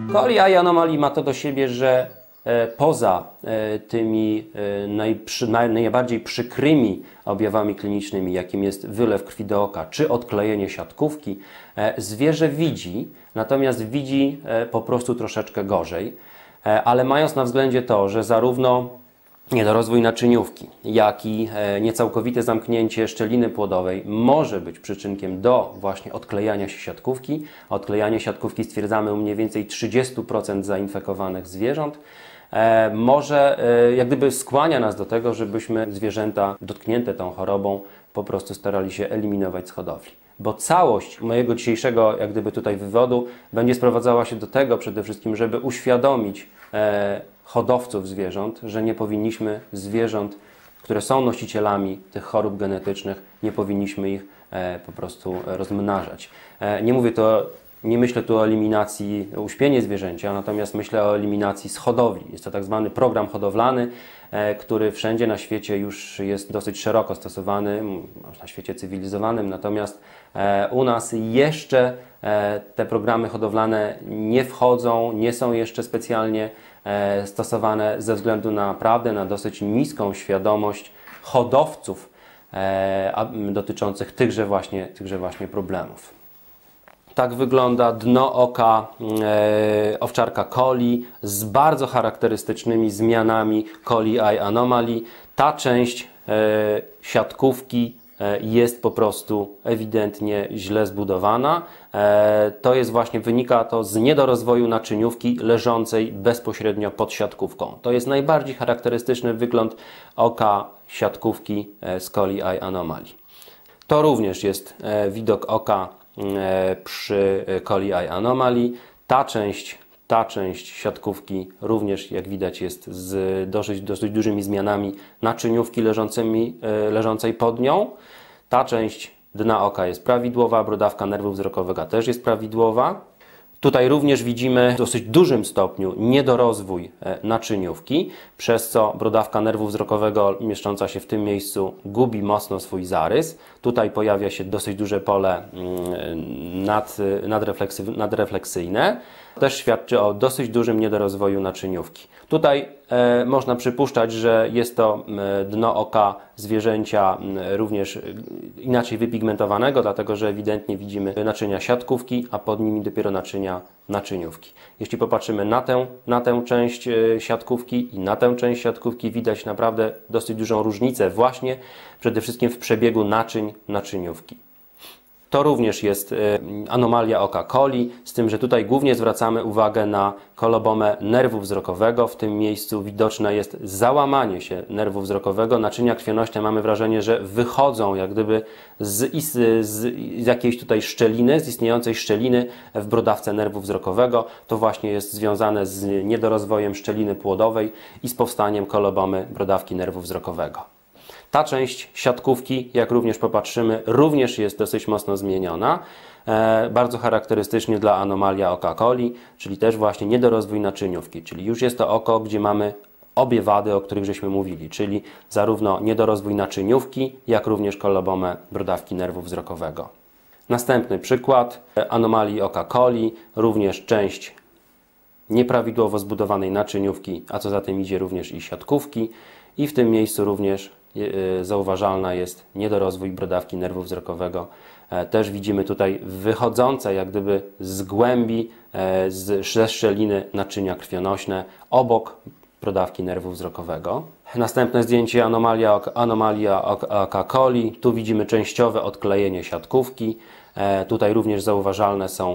Coli eye anomaly ma to do siebie, że poza tymi najbardziej przykrymi objawami klinicznymi, jakim jest wylew krwi do oka czy odklejenie siatkówki, zwierzę widzi, natomiast widzi po prostu troszeczkę gorzej, ale mając na względzie to, że zarówno niedorozwój naczyniówki, jak i niecałkowite zamknięcie szczeliny płodowej może być przyczynkiem do właśnie odklejania się siatkówki. Odklejanie siatkówki stwierdzamy u mniej więcej 30% zainfekowanych zwierząt. Może jak gdyby skłania nas do tego, żebyśmy zwierzęta dotknięte tą chorobą po prostu starali się eliminować z hodowli. Bo całość mojego dzisiejszego jak gdyby tutaj wywodu będzie sprowadzała się do tego przede wszystkim, żeby uświadomić hodowców zwierząt, że nie powinniśmy zwierząt, które są nosicielami tych chorób genetycznych, nie powinniśmy ich po prostu rozmnażać. Nie myślę tu o eliminacji uśpienia zwierzęcia, natomiast myślę o eliminacji z hodowli. Jest to tak zwany program hodowlany, który wszędzie na świecie już jest dosyć szeroko stosowany, na świecie cywilizowanym, natomiast u nas jeszcze te programy hodowlane nie wchodzą, nie są jeszcze specjalnie stosowane ze względu na dosyć niską świadomość hodowców dotyczących tychże właśnie problemów. Tak wygląda dno oka owczarka coli z bardzo charakterystycznymi zmianami Coli eye anomaly. Ta część siatkówki jest po prostu ewidentnie źle zbudowana. To jest właśnie, wynika to z niedorozwoju naczyniówki leżącej bezpośrednio pod siatkówką. To jest najbardziej charakterystyczny wygląd oka siatkówki z Coli eye anomaly. To również jest widok oka przy Coli eye anomaly. Ta część siatkówki również, jak widać, jest z dosyć dużymi zmianami naczyniówki leżącej pod nią. Ta część dna oka jest prawidłowa, brodawka nerwu wzrokowego też jest prawidłowa. Tutaj również widzimy w dosyć dużym stopniu niedorozwój naczyniówki, przez co brodawka nerwu wzrokowego mieszcząca się w tym miejscu gubi mocno swój zarys. Tutaj pojawia się dosyć duże pole nadrefleksyjne. Też świadczy o dosyć dużym niedorozwoju naczyniówki. Tutaj można przypuszczać, że jest to dno oka zwierzęcia również inaczej wypigmentowanego, dlatego że ewidentnie widzimy naczynia siatkówki, a pod nimi dopiero naczynia naczyniówki. Jeśli popatrzymy na tę część siatkówki i na tę część siatkówki, widać naprawdę dosyć dużą różnicę właśnie przede wszystkim w przebiegu naczyniówki. To również jest anomalia oka coli, z tym, że tutaj głównie zwracamy uwagę na kolobomę nerwu wzrokowego. W tym miejscu widoczne jest załamanie się nerwu wzrokowego. Naczynia krwionośne, mamy wrażenie, że wychodzą jak gdyby z jakiejś tutaj szczeliny, z istniejącej szczeliny w brodawce nerwu wzrokowego. To właśnie jest związane z niedorozwojem szczeliny płodowej i z powstaniem kolobomy brodawki nerwu wzrokowego. Ta część siatkówki, jak również popatrzymy, również jest dosyć mocno zmieniona. Bardzo charakterystycznie dla anomalia oka coli, czyli też właśnie niedorozwój naczyniówki, czyli już jest to oko, gdzie mamy obie wady, o których żeśmy mówili, czyli zarówno niedorozwój naczyniówki, jak również kolobomę brodawki nerwu wzrokowego. Następny przykład anomalii oka coli, również część nieprawidłowo zbudowanej naczyniówki, a co za tym idzie również i siatkówki, i w tym miejscu również zauważalna jest niedorozwój brodawki nerwu wzrokowego. Też widzimy tutaj wychodzące jak gdyby z głębi, ze szczeliny naczynia krwionośne obok brodawki nerwu wzrokowego. Następne zdjęcie anomalia oka coli. Tu widzimy częściowe odklejenie siatkówki. Tutaj również zauważalne są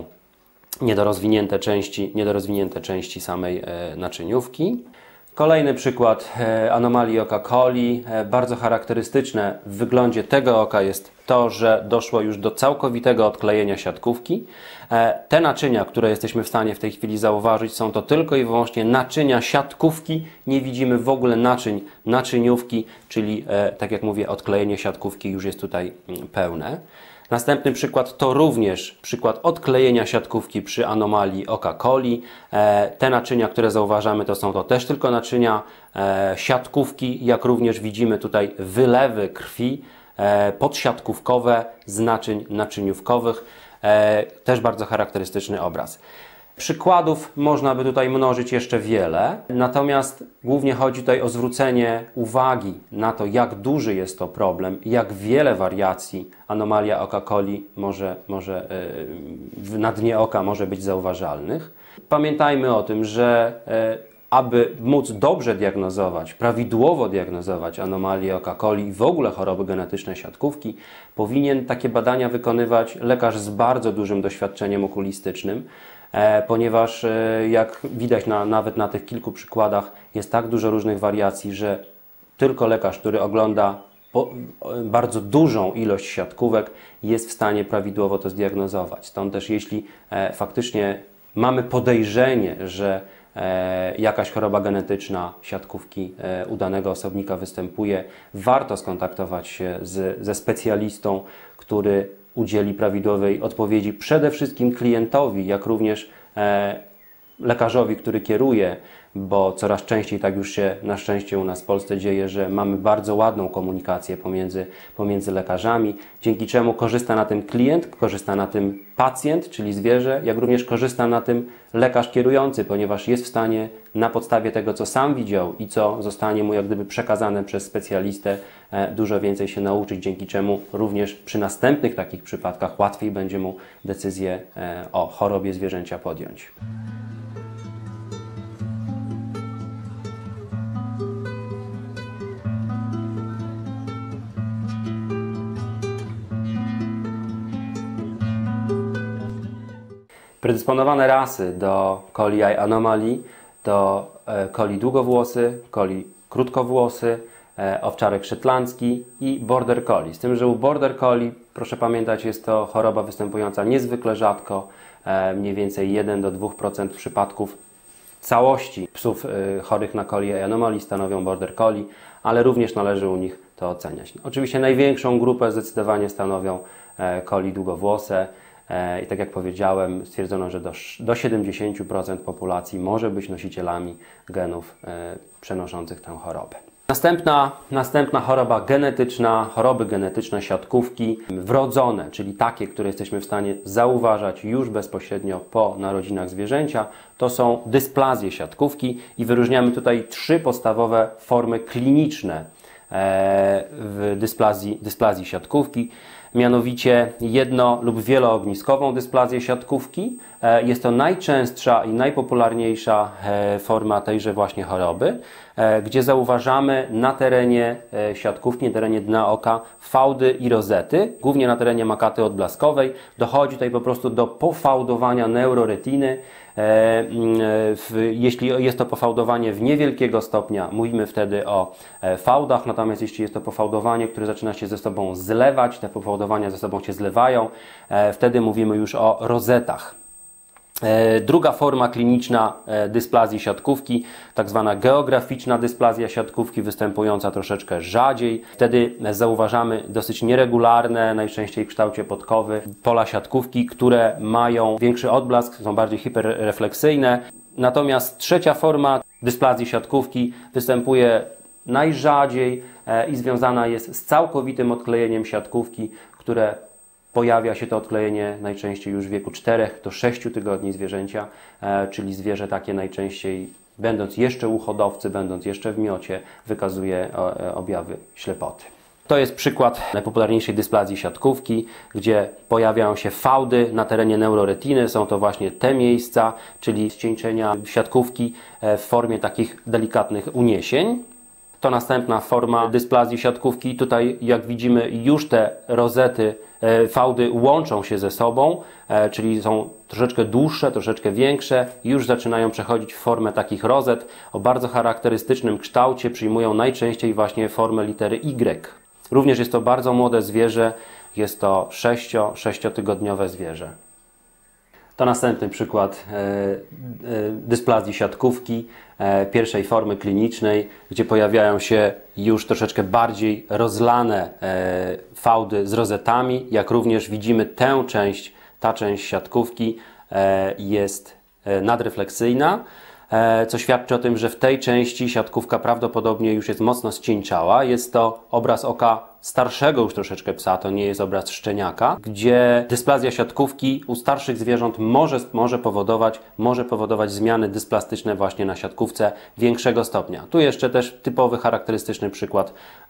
niedorozwinięte części samej naczyniówki. Kolejny przykład anomalii oka coli. Bardzo charakterystyczne w wyglądzie tego oka jest to, że doszło już do całkowitego odklejenia siatkówki. Te naczynia, które jesteśmy w stanie w tej chwili zauważyć, są to tylko i wyłącznie naczynia siatkówki. Nie widzimy w ogóle naczyniówki, czyli tak jak mówię, odklejenie siatkówki już jest tutaj pełne. Następny przykład to również przykład odklejenia siatkówki przy anomalii oka coli. Te naczynia, które zauważamy, to są to też tylko naczynia siatkówki, jak również widzimy tutaj wylewy krwi podsiatkówkowe z naczyń naczyniówkowych. Też bardzo charakterystyczny obraz. Przykładów można by tutaj mnożyć jeszcze wiele, natomiast głównie chodzi tutaj o zwrócenie uwagi na to, jak duży jest to problem, jak wiele wariacji anomalia oka coli na dnie oka może być zauważalnych. Pamiętajmy o tym, że aby móc dobrze diagnozować, prawidłowo diagnozować anomalię oka coli i w ogóle choroby genetyczne siatkówki, powinien takie badania wykonywać lekarz z bardzo dużym doświadczeniem okulistycznym, ponieważ jak widać nawet na tych kilku przykładach jest tak dużo różnych wariacji, że tylko lekarz, który ogląda bardzo dużą ilość siatkówek, jest w stanie prawidłowo to zdiagnozować. Stąd też jeśli faktycznie mamy podejrzenie, że jakaś choroba genetyczna siatkówki u danego osobnika występuje, warto skontaktować się ze specjalistą, który udzieli prawidłowej odpowiedzi przede wszystkim klientowi, jak również lekarzowi, który kieruje, bo coraz częściej tak już się na szczęście u nas w Polsce dzieje, że mamy bardzo ładną komunikację pomiędzy lekarzami, dzięki czemu korzysta na tym klient, korzysta na tym pacjent, czyli zwierzę, jak również korzysta na tym lekarz kierujący, ponieważ jest w stanie na podstawie tego, co sam widział i co zostanie mu jak gdyby przekazane przez specjalistę, dużo więcej się nauczyć, dzięki czemu również przy następnych takich przypadkach łatwiej będzie mu decyzję o chorobie zwierzęcia podjąć. Predysponowane rasy do coli eye anomaly to coli długowłosy, coli krótkowłosy, owczarek szetlandzki i border collie. Z tym, że u border collie, proszę pamiętać, jest to choroba występująca niezwykle rzadko, mniej więcej 1 do 2% przypadków całości psów chorych na coli eye anomaly stanowią border collie, ale również należy u nich to oceniać. Oczywiście największą grupę zdecydowanie stanowią coli długowłose. I tak jak powiedziałem, stwierdzono, że do 70% populacji może być nosicielami genów przenoszących tę chorobę. Następna choroba genetyczna, choroby genetyczne siatkówki wrodzone, czyli takie, które jesteśmy w stanie zauważać już bezpośrednio po narodzinach zwierzęcia, to są dysplazje siatkówki i wyróżniamy tutaj 3 podstawowe formy kliniczne w dysplazji siatkówki. Mianowicie jedno- lub wieloogniskową dysplazję siatkówki. Jest to najczęstsza i najpopularniejsza forma tejże właśnie choroby, gdzie zauważamy na terenie siatkówki, na terenie dna oka fałdy i rozety, głównie na terenie makaty odblaskowej. Dochodzi tutaj po prostu do pofałdowania neuroretiny. Jeśli jest to pofałdowanie w niewielkiego stopnia, mówimy wtedy o fałdach, natomiast jeśli jest to pofałdowanie, które zaczyna się ze sobą zlewać, te pofałdowania ze sobą się zlewają, wtedy mówimy już o rozetach. Druga forma kliniczna dysplazji siatkówki, tak zwana geograficzna dysplazja siatkówki, występująca troszeczkę rzadziej. Wtedy zauważamy dosyć nieregularne, najczęściej w kształcie podkowy, pola siatkówki, które mają większy odblask, są bardziej hiperrefleksyjne. Natomiast trzecia forma dysplazji siatkówki występuje najrzadziej i związana jest z całkowitym odklejeniem siatkówki, które pojawia się to odklejenie najczęściej już w wieku 4 do 6 tygodni zwierzęcia, czyli zwierzę takie najczęściej, będąc jeszcze u hodowcy, będąc jeszcze w miocie, wykazuje objawy ślepoty. To jest przykład najpopularniejszej dysplazji siatkówki, gdzie pojawiają się fałdy na terenie neuroretiny. Są to właśnie te miejsca, czyli ścieńczenia siatkówki w formie takich delikatnych uniesień. To następna forma dysplazji siatkówki. Tutaj, jak widzimy, już te rozety, fałdy łączą się ze sobą, czyli są troszeczkę dłuższe, troszeczkę większe, już zaczynają przechodzić w formę takich rozet o bardzo charakterystycznym kształcie, przyjmują najczęściej właśnie formę litery Y. Również jest to bardzo młode zwierzę, jest to 6-tygodniowe zwierzę. To następny przykład dysplazji siatkówki, pierwszej formy klinicznej, gdzie pojawiają się już troszeczkę bardziej rozlane fałdy z rozetami. Jak również widzimy ta część siatkówki jest nadrefleksyjna, co świadczy o tym, że w tej części siatkówka prawdopodobnie już jest mocno scieńczała. Jest to obraz oka starszego już troszeczkę psa, to nie jest obraz szczeniaka, gdzie dysplazja siatkówki u starszych zwierząt może powodować zmiany dysplastyczne właśnie na siatkówce większego stopnia. Tu jeszcze też typowy, charakterystyczny przykład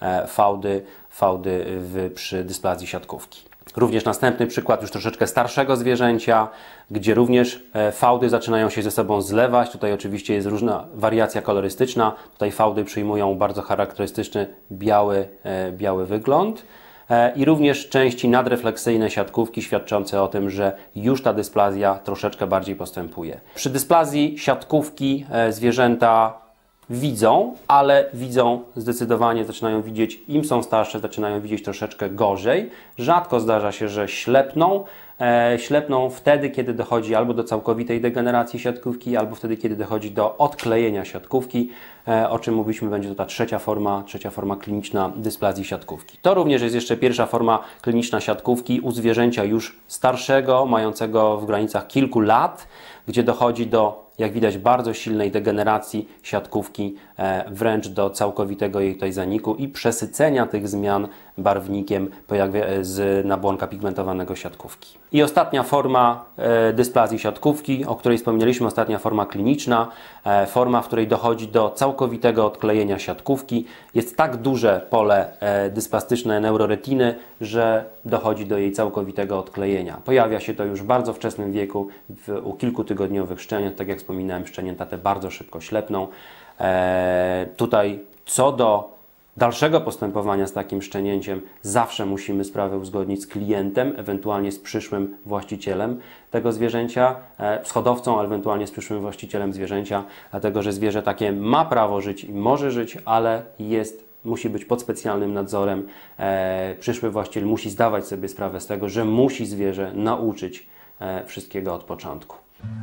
fałdy przy dysplazji siatkówki. Również następny przykład już troszeczkę starszego zwierzęcia, gdzie również fałdy zaczynają się ze sobą zlewać. Tutaj oczywiście jest różna wariacja kolorystyczna. Tutaj fałdy przyjmują bardzo charakterystyczny biały wygląd. I również części nadrefleksyjne siatkówki świadczące o tym, że już ta dysplazja troszeczkę bardziej postępuje. Przy dysplazji siatkówki zwierzęta ale widzą zdecydowanie, zaczynają widzieć, im są starsze, zaczynają widzieć troszeczkę gorzej. Rzadko zdarza się, że ślepną. Ślepną wtedy, kiedy dochodzi albo do całkowitej degeneracji siatkówki, albo wtedy, kiedy dochodzi do odklejenia siatkówki, o czym mówiliśmy, będzie to ta trzecia forma kliniczna dysplazji siatkówki. To również jest jeszcze pierwsza forma kliniczna siatkówki u zwierzęcia już starszego, mającego w granicach kilku lat, gdzie dochodzi do, jak widać, bardzo silnej degeneracji siatkówki, wręcz do całkowitego jej tutaj zaniku i przesycenia tych zmian barwnikiem z nabłonka pigmentowanego siatkówki. I ostatnia forma dysplazji siatkówki, o której wspomnieliśmy, ostatnia forma kliniczna, forma, w której dochodzi do całkowitego odklejenia siatkówki. Jest tak duże pole dysplastyczne neuroretiny, że dochodzi do jej całkowitego odklejenia. Pojawia się to już w bardzo wczesnym wieku, u kilkutygodniowych szczeniąt, tak jak wspominałem, szczenięta te bardzo szybko ślepną. Tutaj co do dalszego postępowania z takim szczenięciem zawsze musimy sprawę uzgodnić z klientem, ewentualnie z przyszłym właścicielem tego zwierzęcia, z hodowcą, ewentualnie z przyszłym właścicielem zwierzęcia, dlatego że zwierzę takie ma prawo żyć i może żyć, ale musi być pod specjalnym nadzorem. Przyszły właściciel musi zdawać sobie sprawę z tego, że musi zwierzę nauczyć wszystkiego od początku.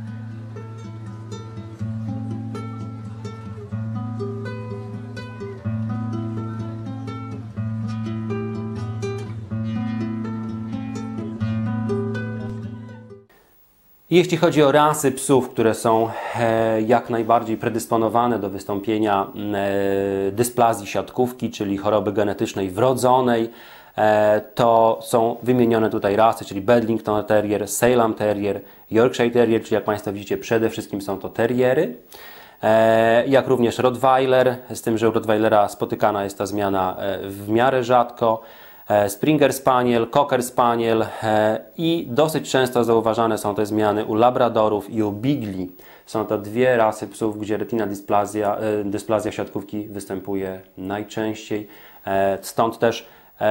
Jeśli chodzi o rasy psów, które są jak najbardziej predysponowane do wystąpienia dysplazji siatkówki, czyli choroby genetycznej wrodzonej, to są wymienione tutaj rasy, czyli Bedlington Terrier, Salem Terrier, Yorkshire Terrier, czyli jak Państwo widzicie, przede wszystkim są to terriery, jak również Rottweiler, z tym, że u Rottweilera spotykana jest ta zmiana w miarę rzadko, Springer Spaniel, Cocker Spaniel i dosyć często zauważane są te zmiany u Labradorów i u Beagley. Są to dwie rasy psów, gdzie retina dysplazja siatkówki występuje najczęściej. Stąd też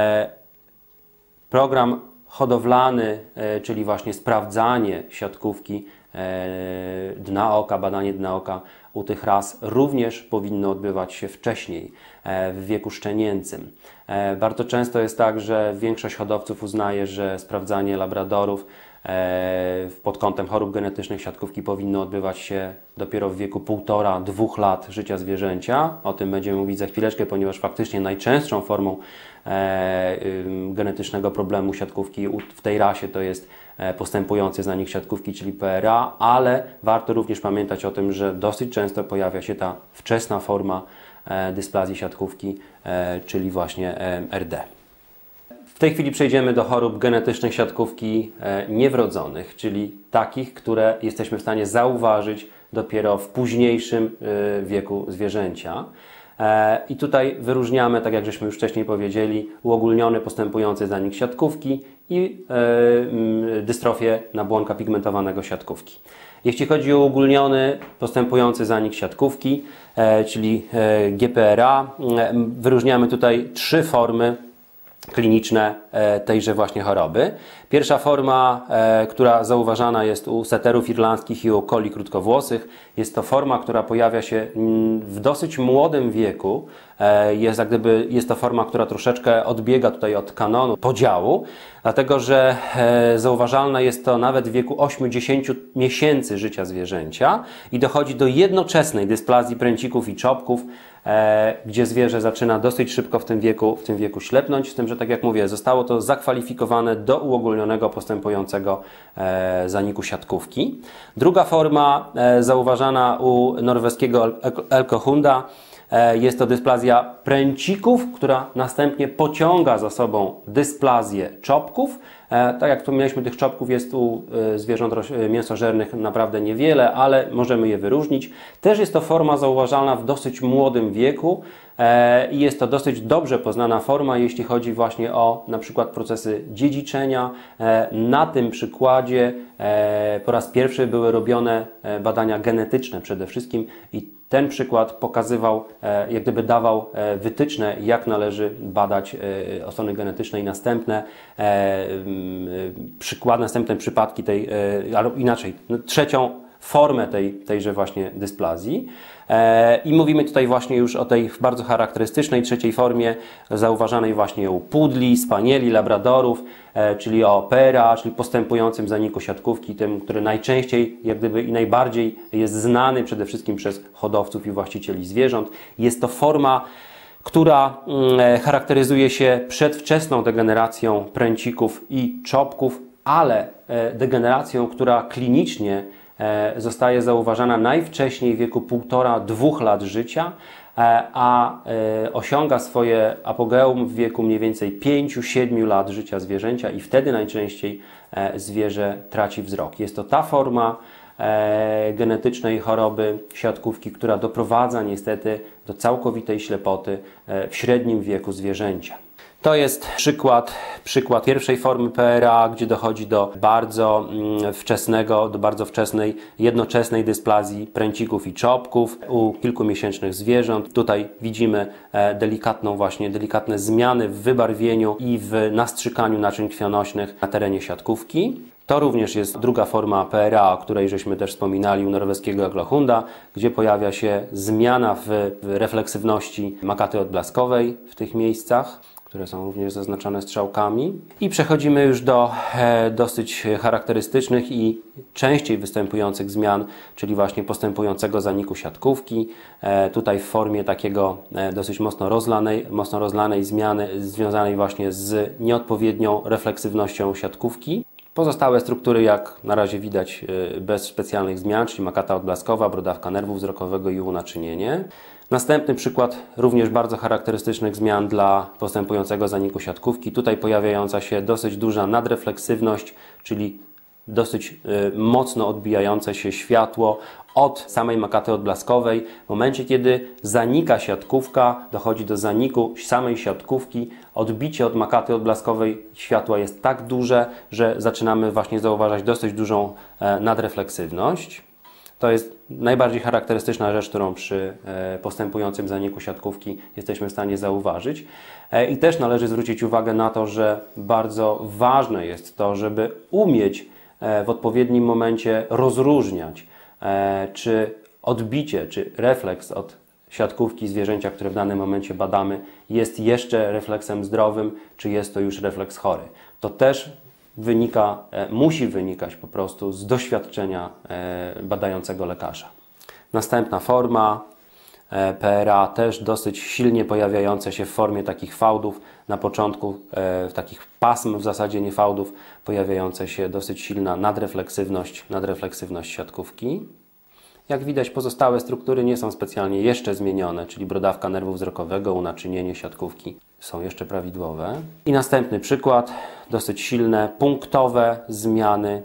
program hodowlany, czyli właśnie sprawdzanie siatkówki dna oka, badanie dna oka u tych ras również powinno odbywać się wcześniej, w wieku szczenięcym. Bardzo często jest tak, że większość hodowców uznaje, że sprawdzanie labradorów pod kątem chorób genetycznych siatkówki powinno odbywać się dopiero w wieku 1,5–2 lat życia zwierzęcia. O tym będziemy mówić za chwileczkę, ponieważ faktycznie najczęstszą formą genetycznego problemu siatkówki w tej rasie to jest postępujący zanik siatkówki, czyli PRA, ale warto również pamiętać o tym, że dosyć często pojawia się ta wczesna forma dysplazji siatkówki, czyli właśnie RD. W tej chwili przejdziemy do chorób genetycznych siatkówki niewrodzonych, czyli takich, które jesteśmy w stanie zauważyć dopiero w późniejszym wieku zwierzęcia. I tutaj wyróżniamy, tak jak żeśmy już wcześniej powiedzieli, uogólniony postępujący zanik siatkówki i dystrofię nabłonka pigmentowanego siatkówki. Jeśli chodzi o uogólniony postępujący zanik siatkówki, czyli GPRA, wyróżniamy tutaj 3 formy kliniczne tejże właśnie choroby. Pierwsza forma, która zauważana jest u seterów irlandzkich i u coli krótkowłosych, jest to forma, która pojawia się w dosyć młodym wieku, Jest to forma, która troszeczkę odbiega tutaj od kanonu podziału, dlatego że zauważalna jest to nawet w wieku 8-10 miesięcy życia zwierzęcia i dochodzi do jednoczesnej dysplazji pręcików i czopków, gdzie zwierzę zaczyna dosyć szybko w tym wieku ślepnąć, z tym, że tak jak mówię, zostało to zakwalifikowane do uogólnionego postępującego zaniku siatkówki. Druga forma zauważana u norweskiego elkohunda jest to dysplazja pręcików, która następnie pociąga za sobą dysplazję czopków. Tak jak wspomnieliśmy, tych czopków jest u zwierząt mięsożernych naprawdę niewiele, ale możemy je wyróżnić. Też jest to forma zauważalna w dosyć młodym wieku i jest to dosyć dobrze poznana forma, jeśli chodzi właśnie o na przykład procesy dziedziczenia. Na tym przykładzie po raz pierwszy były robione badania genetyczne przede wszystkim i ten przykład pokazywał, jak gdyby dawał wytyczne, jak należy badać osony genetyczne i następne przypadki albo inaczej, trzecią formę tejże właśnie dysplazji. I mówimy tutaj właśnie już o tej bardzo charakterystycznej trzeciej formie, zauważanej właśnie u pudli, spanieli, labradorów, czyli o PRA, czyli postępującym zaniku siatkówki, tym, który najczęściej, jak gdyby i najbardziej jest znany przede wszystkim przez hodowców i właścicieli zwierząt. Jest to forma, która charakteryzuje się przedwczesną degeneracją pręcików i czopków, ale degeneracją, która klinicznie zostaje zauważana najwcześniej w wieku 1,5–2 lat życia, a osiąga swoje apogeum w wieku mniej więcej 5–7 lat życia zwierzęcia i wtedy najczęściej zwierzę traci wzrok. Jest to ta forma genetycznej choroby siatkówki, która doprowadza niestety do całkowitej ślepoty w średnim wieku zwierzęcia. To jest przykład pierwszej formy PRA, gdzie dochodzi do bardzo wczesnej, jednoczesnej dysplazji pręcików i czopków u kilkumiesięcznych zwierząt. Tutaj widzimy delikatne zmiany w wybarwieniu i w nastrzykaniu naczyń krwionośnych na terenie siatkówki. To również jest druga forma PRA, o której żeśmy też wspominali u norweskiego elkohunda, gdzie pojawia się zmiana w refleksywności makaty odblaskowej w tych miejscach, które są również zaznaczone strzałkami. I przechodzimy już do dosyć charakterystycznych i częściej występujących zmian, czyli właśnie zaniku siatkówki. Tutaj w formie takiego dosyć mocno rozlanej zmiany związanej właśnie z nieodpowiednią refleksywnością siatkówki. Pozostałe struktury, jak na razie widać, bez specjalnych zmian, czyli makata odblaskowa, brodawka nerwu wzrokowego i unaczynienie. Następny przykład również bardzo charakterystycznych zmian dla postępującego zaniku siatkówki. Tutaj pojawiająca się dosyć duża nadrefleksywność, czyli dosyć mocno odbijające się światło od samej makaty odblaskowej. W momencie, kiedy zanika siatkówka, dochodzi do zaniku samej siatkówki, odbicie od makaty odblaskowej światła jest tak duże, że zaczynamy właśnie zauważać dosyć dużą nadrefleksywność. To jest najbardziej charakterystyczna rzecz, którą przy postępującym zaniku siatkówki jesteśmy w stanie zauważyć. I też należy zwrócić uwagę na to, że bardzo ważne jest to, żeby umieć w odpowiednim momencie rozróżniać, czy odbicie, czy refleks od siatkówki zwierzęcia, które w danym momencie badamy, jest jeszcze refleksem zdrowym, czy jest to już refleks chory. To też musi wynikać po prostu z doświadczenia badającego lekarza. Następna forma PRA, też dosyć silnie pojawiające się w formie takich fałdów, na początku takich pasm, w zasadzie nie fałdów, pojawiające się dosyć silna nadrefleksywność siatkówki. Jak widać, pozostałe struktury nie są specjalnie jeszcze zmienione, czyli brodawka nerwu wzrokowego, unaczynienie siatkówki są jeszcze prawidłowe. I następny przykład, dosyć silne, punktowe zmiany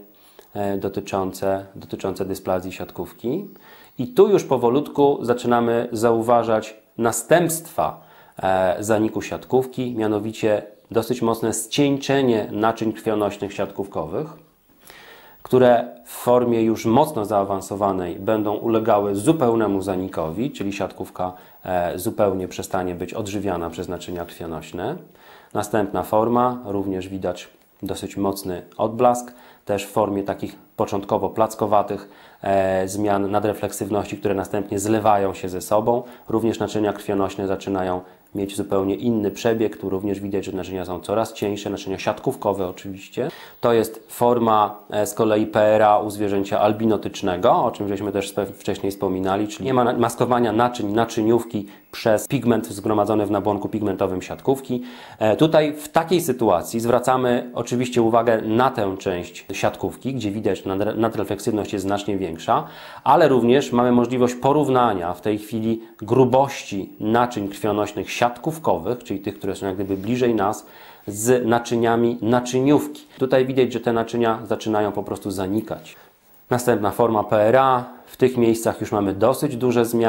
dotyczące dysplazji siatkówki. I tu już powolutku zaczynamy zauważać następstwa zaniku siatkówki, mianowicie dosyć mocne zcieńczenie naczyń krwionośnych siatkówkowych, które w formie już mocno zaawansowanej będą ulegały zupełnemu zanikowi, czyli siatkówka zupełnie przestanie być odżywiana przez naczynia krwionośne. Następna forma, również widać dosyć mocny odblask, też w formie takich początkowo plackowatych zmian nadrefleksywności, które następnie zlewają się ze sobą. Również naczynia krwionośne zaczynają mieć zupełnie inny przebieg. Tu również widać, że naczynia są coraz cieńsze, naczynia siatkówkowe oczywiście. To jest forma z kolei PRA u zwierzęcia albinotycznego, o czym żeśmy też wcześniej wspominali, czyli nie ma maskowania naczyniówki przez pigment zgromadzony w nabłonku pigmentowym siatkówki. Tutaj w takiej sytuacji zwracamy oczywiście uwagę na tę część siatkówki, gdzie widać, że nadrefleksywność jest znacznie większa, ale również mamy możliwość porównania w tej chwili grubości naczyń krwionośnych siatkówkowych, czyli tych, które są jak gdyby bliżej nas, z naczyniami naczyniówki. Tutaj widać, że te naczynia zaczynają po prostu zanikać. Następna forma PRA. W tych miejscach już mamy dosyć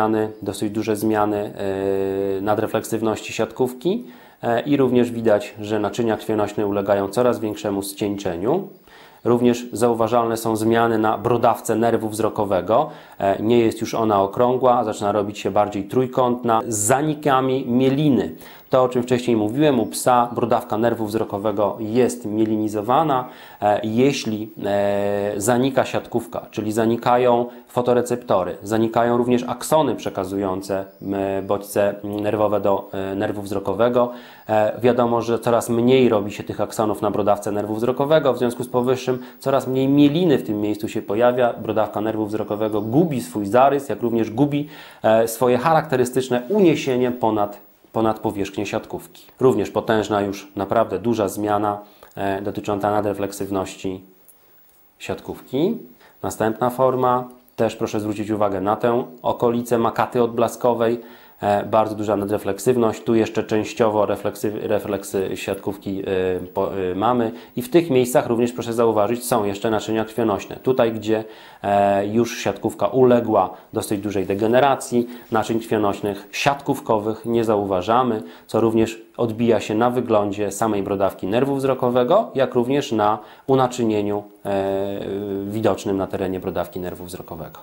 duże zmiany nadrefleksywności siatkówki i również widać, że naczynia krwionośne ulegają coraz większemu ścieńczeniu. Również zauważalne są zmiany na brodawce nerwu wzrokowego. Nie jest już ona okrągła, zaczyna robić się bardziej trójkątna, z zanikami mieliny. To, o czym wcześniej mówiłem, u psa brodawka nerwu wzrokowego jest mielinizowana. Jeśli zanika siatkówka, czyli zanikają fotoreceptory, zanikają również aksony przekazujące bodźce nerwowe do nerwu wzrokowego, wiadomo, że coraz mniej robi się tych aksonów na brodawce nerwu wzrokowego, w związku z powyższym coraz mniej mieliny w tym miejscu się pojawia, brodawka nerwu wzrokowego gubi swój zarys, jak również gubi swoje charakterystyczne uniesienie ponad powierzchnię siatkówki. Również potężna, już naprawdę duża zmiana dotycząca nadrefleksywności siatkówki. Następna forma, też proszę zwrócić uwagę na tę okolicę makaty odblaskowej. Bardzo duża nadrefleksywność, tu jeszcze częściowo refleksy siatkówki mamy i w tych miejscach również proszę zauważyć, są jeszcze naczynia krwionośne. Tutaj, gdzie już siatkówka uległa dosyć dużej degeneracji, naczyń krwionośnych siatkówkowych nie zauważamy, co również odbija się na wyglądzie samej brodawki nerwu wzrokowego, jak również na unaczynieniu widocznym na terenie brodawki nerwu wzrokowego.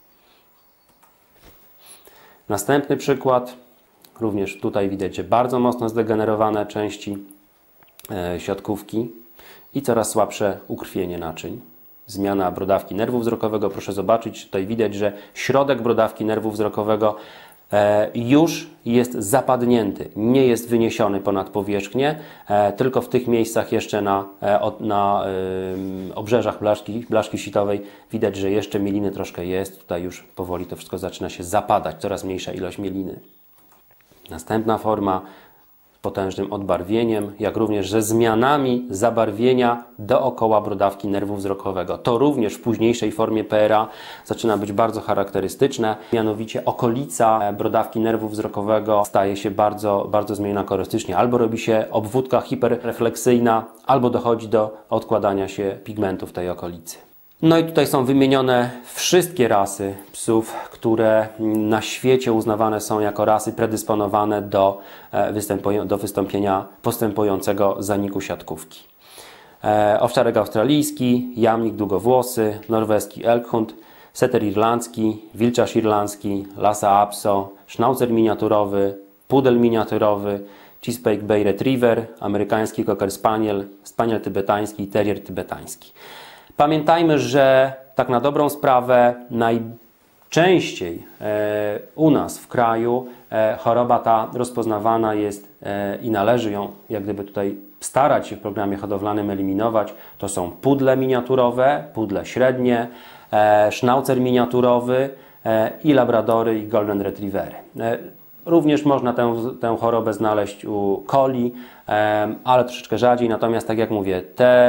Następny przykład, również tutaj widać, że bardzo mocno zdegenerowane części siatkówki i coraz słabsze ukrwienie naczyń. Zmiana brodawki nerwu wzrokowego, proszę zobaczyć, tutaj widać, że środek brodawki nerwu wzrokowego już jest zapadnięty, nie jest wyniesiony ponad powierzchnię, tylko w tych miejscach jeszcze na obrzeżach blaszki sitowej widać, że jeszcze mieliny troszkę jest. Tutaj już powoli to wszystko zaczyna się zapadać, coraz mniejsza ilość mieliny. Następna forma potężnym odbarwieniem, jak również ze zmianami zabarwienia dookoła brodawki nerwu wzrokowego. To również w późniejszej formie PRA zaczyna być bardzo charakterystyczne, mianowicie okolica brodawki nerwu wzrokowego staje się bardzo zmieniona kolorystycznie. Albo robi się obwódka hiperrefleksyjna, albo dochodzi do odkładania się pigmentu w tej okolicy. No i tutaj są wymienione wszystkie rasy psów, które na świecie uznawane są jako rasy predysponowane do wystąpienia postępującego zaniku siatkówki. Owczarek australijski, jamnik długowłosy, norweski elkhund, setter irlandzki, wilczarz irlandzki, lhasa apso, schnauzer miniaturowy, pudel miniaturowy, Chesapeake Bay Retriever, amerykański cocker spaniel, spaniel tybetański i terrier tybetański. Pamiętajmy, że tak na dobrą sprawę najczęściej u nas w kraju choroba ta rozpoznawana jest i należy ją jak gdyby tutaj starać się w programie hodowlanym eliminować. To są pudle miniaturowe, pudle średnie, schnauzer miniaturowy i labradory i golden retrievery. Również można tę chorobę znaleźć u coli, ale troszeczkę rzadziej. Natomiast, tak jak mówię,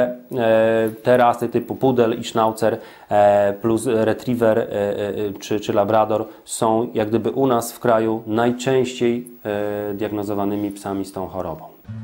te rasy typu pudel i schnauzer plus retriever czy labrador są jak gdyby u nas w kraju najczęściej diagnozowanymi psami z tą chorobą.